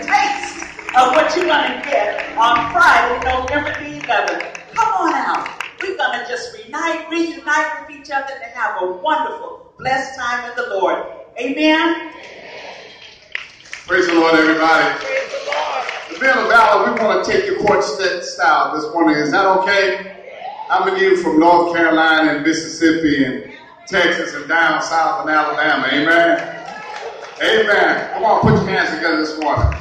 taste of what you're going to get on Friday, November the 11th. Come on out. We're going to just reunite with each other to have a wonderful, blessed time with the Lord. Amen. Praise the Lord, everybody. Praise the Lord. The Men of Valor, we want to take your court style this morning. Is that okay? How many of you from North Carolina and Mississippi and Texas and down south in Alabama? Amen. Amen. Come on, put your hands together this morning.